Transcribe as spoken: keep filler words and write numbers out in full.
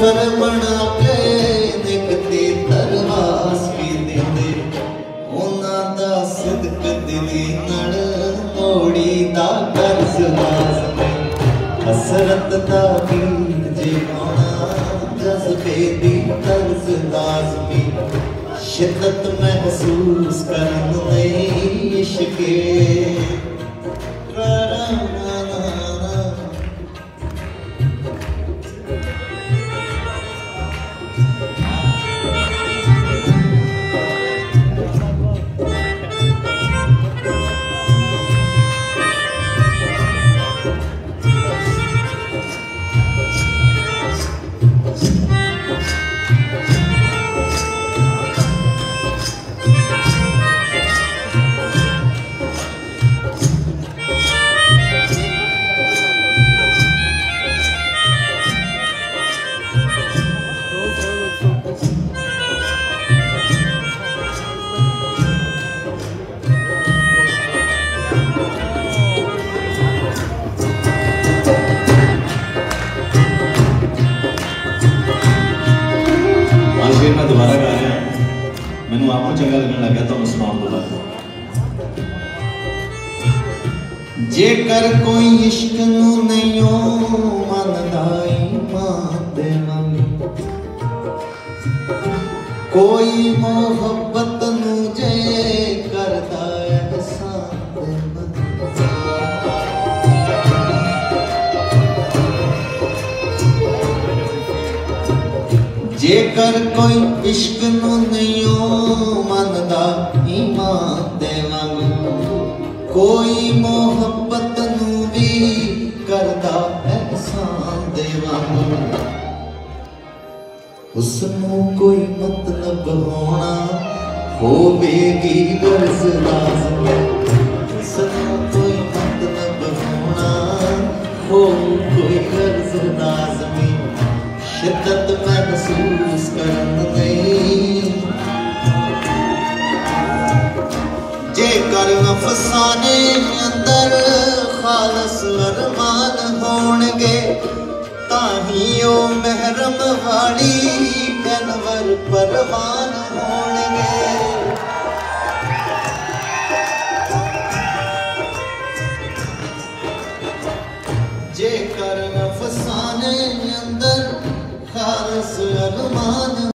सफर बना के निकती तरवास भी देंदे उन्हां दा सिदक दिली नड़ मोड़ी दा कर्ज लाज़मी हसरत दा गीत जे गाना जज्बे दी तर्ज लाज़मी शिद्दत महसूस करन नहीं इश्क़े मैं दोबारा गा रहा मैनू आपको चंगा लगने लग गया तो मैं सुनाऊं दोबारा। जेकर कोई इश्क नू नहीं मनदा ईमान दे मंग कोई मोहब्बत नू जे करदा एहसान दे मंग जेकर कोई इश्क नू नहीं मनदा ईमान देवांग कोई मोहब्बत नू भी करदा एहसान देवांग उसनू कोई मतलब होना होवेगी गर्ज लाज़मी उसनू कोई मतलब होना हो कोई गर्ज लाज़मी शिद्दत महसूस करन नहीं जेकर अफसाने अंदर खालस अरमान होणगे ताही ओ महरम वाली अनवर परवान होणगे।